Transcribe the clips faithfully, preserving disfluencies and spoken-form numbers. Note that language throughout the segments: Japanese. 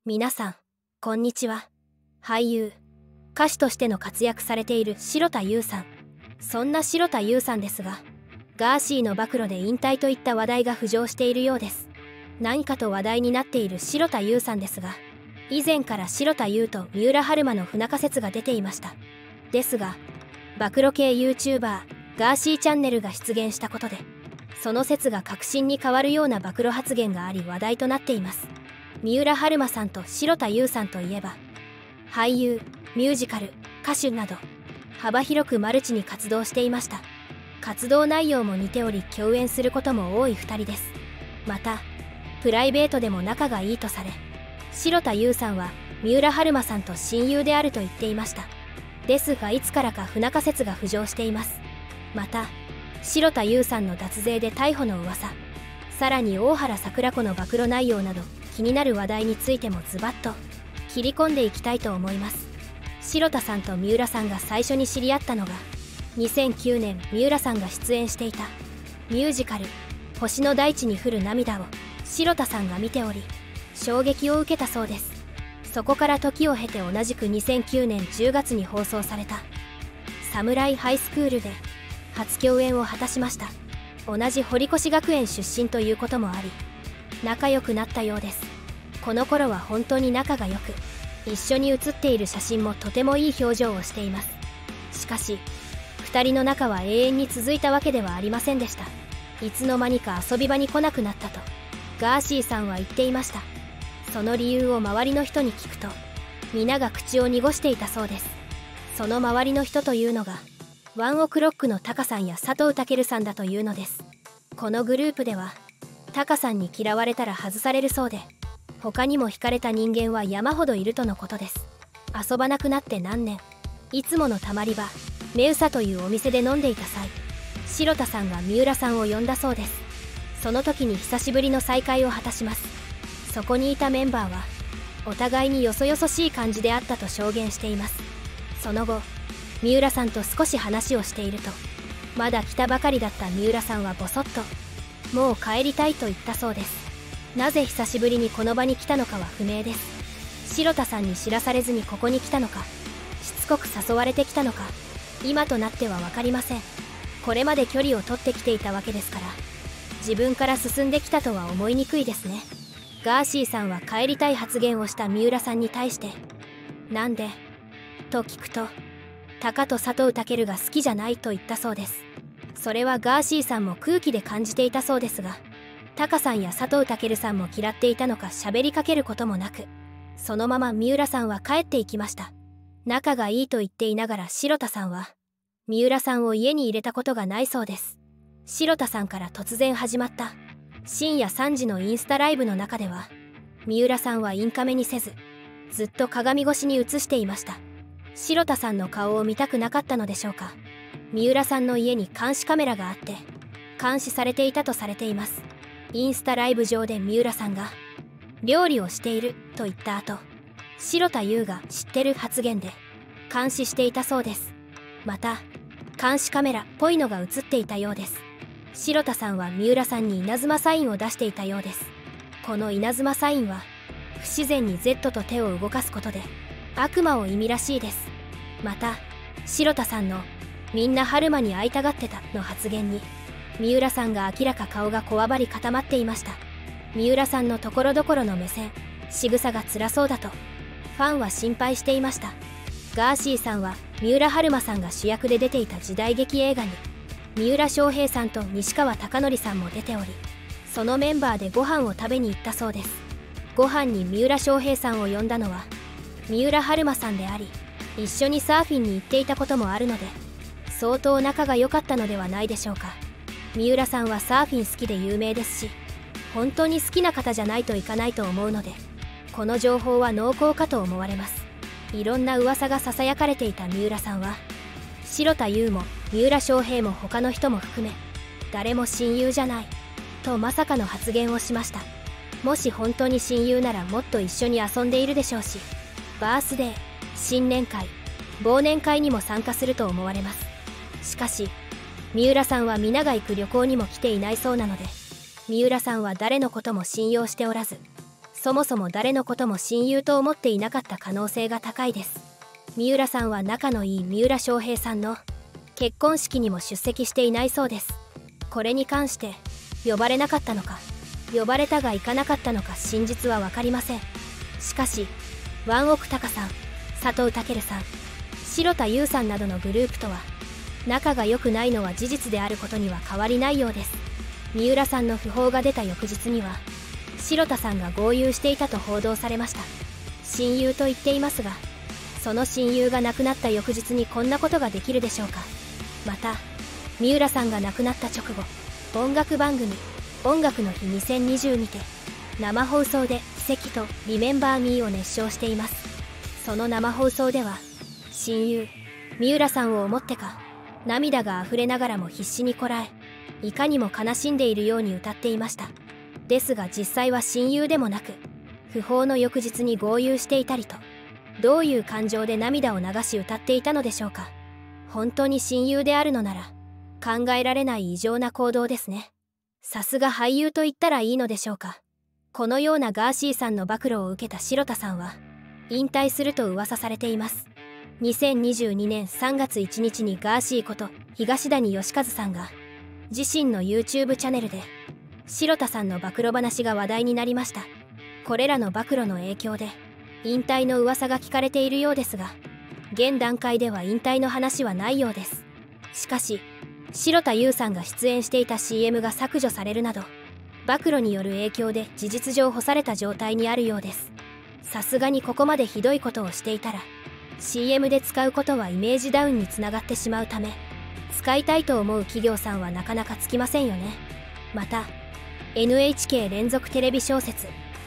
皆さんこんにちは。俳優歌手としての活躍されている城田優さん。そんな城田優さんですが、ガーシーの暴露で引退といった話題が浮上しているようです。何かと話題になっている城田優さんですが、以前から城田優と三浦春馬の不仲説が出ていました。ですが暴露系 YouTuber ガーシーチャンネルが出現したことで、その説が確信に変わるような暴露発言があり話題となっています。三浦春馬さんと城田優さんといえば、俳優、ミュージカル、歌手など幅広くマルチに活動していました。活動内容も似ており共演することも多いふたりです。またプライベートでも仲がいいとされ、城田優さんは三浦春馬さんと親友であると言っていました。ですがいつからか不仲説が浮上しています。また城田優さんの脱税で逮捕の噂、さらに大原桜子の暴露内容など気になる話題についてもズバッと切り込んでいきたいと思います。城田さんと三浦さんが最初に知り合ったのがにせんきゅうねん、三浦さんが出演していたミュージカル「星の大地に降る涙」を城田さんが見ており衝撃を受けたそうです。そこから時を経て同じくにせんきゅうねんじゅうがつに放送された「サムライハイスクール」で初共演を果たしました。同じ堀越学園出身ということもあり仲良くなったようです。この頃は本当に仲が良く、一緒に写っている写真もとてもいい表情をしています。しかしふたりの仲は永遠に続いたわけではありませんでした。いつの間にか遊び場に来なくなったとガーシーさんは言っていました。その理由を周りの人に聞くと皆が口を濁していたそうです。その周りの人というのがワンオクロックのタカさんや佐藤健さんだというのです。このグループではタカさんに嫌われたら外されるそうで、他にも惹かれた人間は山ほどいるとのことです。遊ばなくなって何年、いつものたまり場メウサというお店で飲んでいた際、城田さんが三浦さんを呼んだそうです。その時に久しぶりの再会を果たします。そこにいたメンバーはお互いによそよそしい感じであったと証言しています。その後三浦さんと少し話をしていると、まだ来たばかりだった三浦さんはボソッと「もう帰りたい」と言ったそうです。なぜ久しぶりにこの場に来たのかは不明です。城田さんに知らされずにここに来たのか、しつこく誘われてきたのか、今となっては分かりません。これまで距離を取ってきていたわけですから、自分から進んできたとは思いにくいですね。ガーシーさんは帰りたい発言をした三浦さんに対して「なんで?」と聞くと「タカと佐藤健が好きじゃない」と言ったそうです。それはガーシーさんも空気で感じていたそうですが、タカさんや佐藤健さんも嫌っていたのか喋りかけることもなく、そのまま三浦さんは帰っていきました。仲がいいと言っていながら城田さんは三浦さんを家に入れたことがないそうです。城田さんから突然始まった深夜さんじのインスタライブの中では、三浦さんはインカメにせずずっと鏡越しに映していました。城田さんの顔を見たくなかったのでしょうか。三浦さんの家に監視カメラがあって監視されていたとされています。インスタライブ上で三浦さんが「料理をしている」と言った後、城田優が「知ってる」発言で監視していたそうです。また監視カメラっぽいのが映っていたようです。城田さんは三浦さんに稲妻サインを出していたようです。この稲妻サインは不自然に Z と手を動かすことで悪魔を意味らしいです。また城田さんの「みんな春馬に会いたがってた」の発言に三浦さんが明らか顔がこわばり固まっていました。三浦さんのところどころの目線、仕草が辛そうだとファンは心配していました。ガーシーさんは三浦春馬さんが主役で出ていた時代劇映画に三浦翔平さんと西川貴教さんも出ており、そのメンバーでご飯を食べに行ったそうです。ご飯に三浦翔平さんを呼んだのは三浦春馬さんであり、一緒にサーフィンに行っていたこともあるので相当仲が良かったのではないでしょうか。三浦さんはサーフィン好きで有名ですし、本当に好きな方じゃないといかないと思うので、この情報は濃厚かと思われます。いろんな噂がささやかれていた三浦さんは、城田優も三浦翔平も他の人も含め誰も親友じゃないとまさかの発言をしました。もし本当に親友ならもっと一緒に遊んでいるでしょうし、バースデー、新年会、忘年会にも参加すると思われます。しかし三浦さんは皆が行く旅行にも来ていないそうなので、三浦さんは誰のことも信用しておらず、 そもそも誰のことも親友と思っていなかった可能性が高いです。三浦さんは仲のいい三浦翔平さんの結婚式にも出席していないそうです。これに関して呼ばれなかったのか、呼ばれたが行かなかったのか真実は分かりません。しかしワンオクタカさん、佐藤健さん、城田優さんなどのグループとは仲が良くないのは事実であることには変わりないようです。三浦さんの訃報が出た翌日には城田さんが豪遊していたと報道されました。親友と言っていますが、その親友が亡くなった翌日にこんなことができるでしょうか。また三浦さんが亡くなった直後、音楽番組「音楽の日にせんにじゅう」にて生放送で「奇跡」と「リメンバー・ミー」を熱唱しています。その生放送では親友三浦さんを思ってか涙が溢れながらも必死にこらえ、いかにも悲しんでいるように歌っていました。ですが実際は親友でもなく、訃報の翌日に豪遊していたりと、どういう感情で涙を流し歌っていたのでしょうか。本当に親友であるのなら考えられない異常な行動ですね。さすが俳優と言ったらいいのでしょうか。このようなガーシーさんの暴露を受けた城田さんは引退すると噂されています。にせんにじゅうにねんさんがついちにちにガーシーこと東谷義和さんが自身の YouTube チャンネルで城田さんの暴露話が話題になりました。これらの暴露の影響で引退の噂が聞かれているようですが、現段階では引退の話はないようです。しかし城田優さんが出演していた シーエム が削除されるなど、暴露による影響で事実上干された状態にあるようです。さすがにここまでひどいことをしていたら シーエム で使うことはイメージダウンにつながってしまうため、使いたいと思う企業さんはなかなかつきませんよね。また エヌエイチケー 連続テレビ小説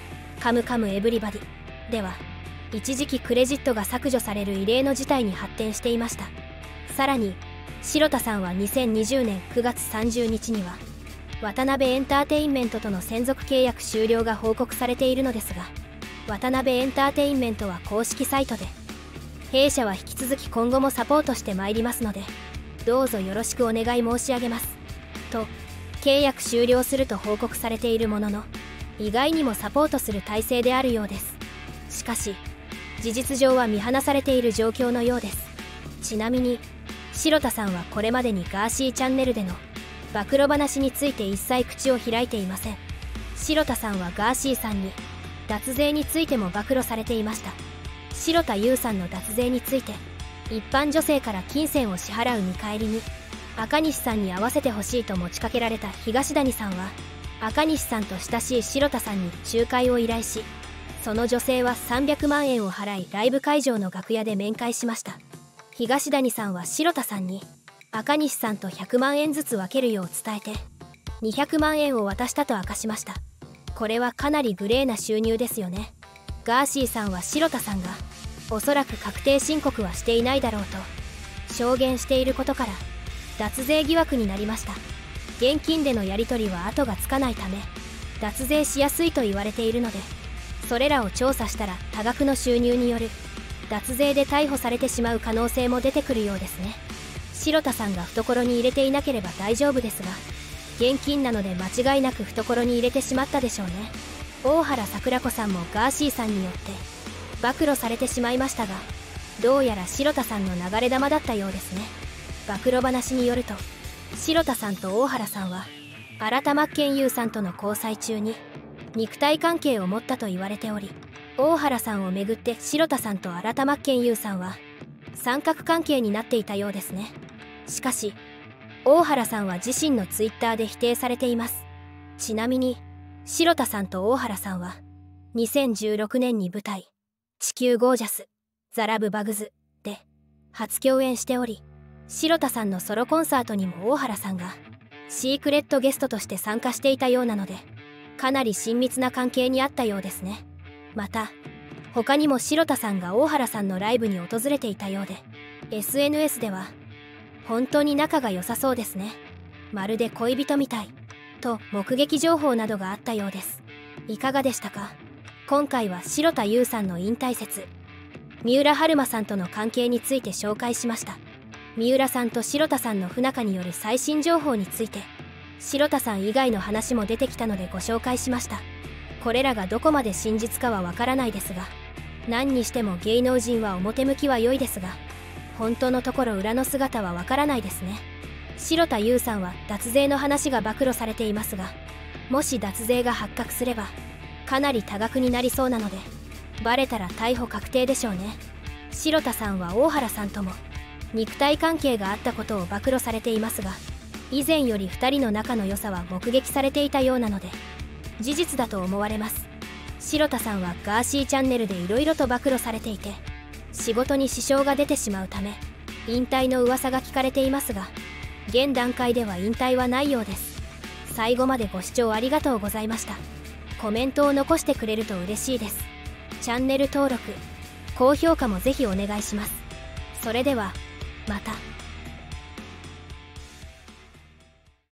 「カムカムエヴリバディ」では一時期クレジットが削除される異例の事態に発展していました。さらに城田さんはにせんにじゅうねんくがつさんじゅうにちには渡辺エンターテインメントとの専属契約終了が報告されているのですが、渡辺エンターテインメントは公式サイトで、弊社は引き続き今後もサポートしてまいりますのでどうぞよろしくお願い申し上げますと契約終了すると報告されているものの、意外にもサポートする体制であるようです。しかし事実上は見放されている状況のようです。ちなみに城田さんはこれまでにガーシーチャンネルでの暴露話について一切口を開いていません。城田さんはガーシーさんに脱税についても暴露されていました。城田優さんの脱税について、一般女性から金銭を支払う見返りに赤西さんに会わせてほしいと持ちかけられた東谷さんは、赤西さんと親しい城田さんに仲介を依頼し、その女性はさんびゃくまんえんを払いライブ会場の楽屋で面会しました。東谷さんは城田さんに赤西さんとひゃくまんえんずつ分けるよう伝えてにひゃくまんえんを渡したと明かしました。これはかなりグレーな収入ですよね。ガーシーさんは城田さんがおそらく確定申告はしていないだろうと証言していることから脱税疑惑になりました。現金でのやり取りは後がつかないため脱税しやすいと言われているので、それらを調査したら多額の収入による脱税で逮捕されてしまう可能性も出てくるようですね。城田さんが懐に入れていなければ大丈夫ですが、現金なので間違いなく懐に入れてしまったでしょうね。大原桜子さんもガーシーさんによって暴露されてしまいましたが、どうやら城田さんの流れ弾だったようですね。暴露話によると、城田さんと大原さんは新田真剣佑さんとの交際中に肉体関係を持ったと言われており、大原さんをめぐって城田さんと新田真剣佑さんは三角関係になっていたようですね。しかし大原さんは自身のツイッターで否定されています。ちなみに城田さんと大原さんはにせんじゅうろくねんに舞台「地球ゴージャス・ザ・ラブ・バグズ」で初共演しており、城田さんのソロコンサートにも大原さんがシークレットゲストとして参加していたようなので、かなり親密な関係にあったようですね。また他にも城田さんが大原さんのライブに訪れていたようで、 エスエヌエス では本当に仲が良さそうですね、まるで恋人みたいと目撃情報などがあったようです。いかがでしたか？今回は城田優さんの引退説、三浦春馬さんとの関係について紹介しました。三浦さんと城田さんの不仲による最新情報について、城田さん以外の話も出てきたのでご紹介しました。 これらがどこまで真実かはわからないですが、何にしても芸能人は表向きは良いですが、本当のところ裏の姿はわからないですね。城田優さんは脱税の話が暴露されていますが、もし脱税が発覚すればかなり多額になりそうなので、バレたら逮捕確定でしょうね。城田さんは大原さんとも肉体関係があったことを暴露されていますが、以前よりふたりの仲の良さは目撃されていたようなので事実だと思われます。城田さんはガーシーチャンネルでいろいろと暴露されていて、仕事に支障が出てしまうため引退の噂が聞かれていますが、現段階では引退はないようです。最後までご視聴ありがとうございました。コメントを残してくれると嬉しいです。チャンネル登録、高評価もぜひお願いします。それではまた。